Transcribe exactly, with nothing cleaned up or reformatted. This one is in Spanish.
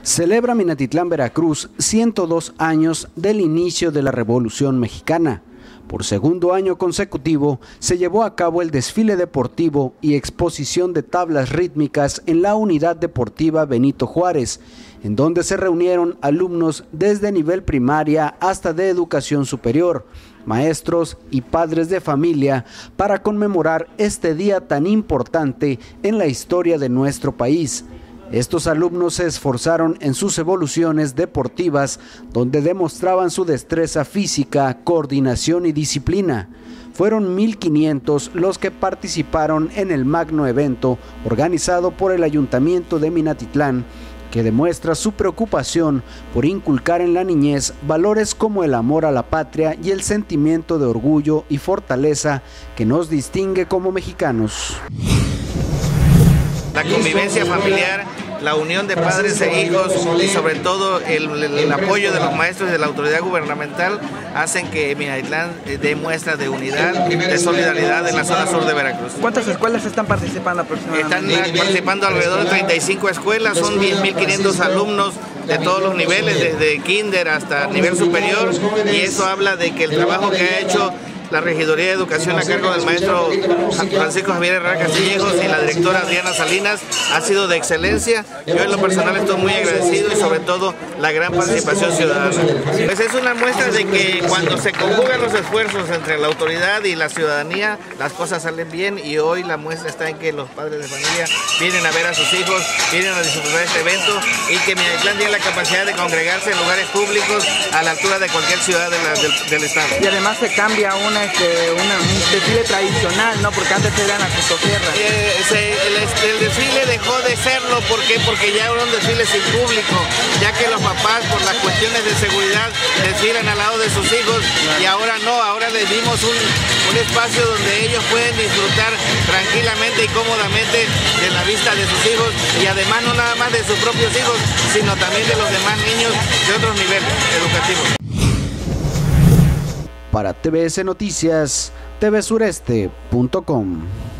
Celebra Minatitlán, Veracruz, ciento dos años del inicio de la Revolución Mexicana. Por segundo año consecutivo se llevó a cabo el desfile deportivo y exposición de tablas rítmicas en la Unidad Deportiva Benito Juárez, en donde se reunieron alumnos desde nivel primaria hasta de educación superior, maestros y padres de familia para conmemorar este día tan importante en la historia de nuestro país. Estos alumnos se esforzaron en sus evoluciones deportivas, donde demostraban su destreza física, coordinación y disciplina. Fueron mil quinientos los que participaron en el magno evento organizado por el Ayuntamiento de Minatitlán, que demuestra su preocupación por inculcar en la niñez valores como el amor a la patria y el sentimiento de orgullo y fortaleza que nos distingue como mexicanos. La convivencia familiar, la unión de padres e hijos y sobre todo el, el, el apoyo de los maestros y de la autoridad gubernamental hacen que Minatitlán dé muestras de unidad, de solidaridad en la zona sur de Veracruz. ¿Cuántas escuelas están participando aproximadamente? Están participando alrededor de treinta y cinco escuelas, son diez mil quinientos alumnos de todos los niveles, desde kinder hasta nivel superior, y eso habla de que el trabajo que ha hecho la Regiduría de Educación a cargo del maestro Francisco Javier Herrera Castillejos y la directora Adriana Salinas ha sido de excelencia. Yo en lo personal estoy muy agradecido y sobre todo la gran participación ciudadana. Pues es una muestra de que cuando se conjugan los esfuerzos entre la autoridad y la ciudadanía, las cosas salen bien, y hoy la muestra está en que los padres de familia vienen a ver a sus hijos, vienen a disfrutar este evento, y que Minatitlán tiene la capacidad de congregarse en lugares públicos a la altura de cualquier ciudad de la, del, del estado. Y además se cambia una Este, una, un desfile tradicional, ¿no? Porque antes eran a Costosierra. Eh, se, el, el desfile dejó de serlo, ¿por qué? Porque ya era un desfile sin público, ya que los papás por las cuestiones de seguridad desfilan al lado de sus hijos, y ahora no, ahora les dimos un, un espacio donde ellos pueden disfrutar tranquilamente y cómodamente de la vista de sus hijos, y además no nada más de sus propios hijos, sino también de los demás niños de otros niveles educativos. Para T V S Noticias, T V Sureste punto com.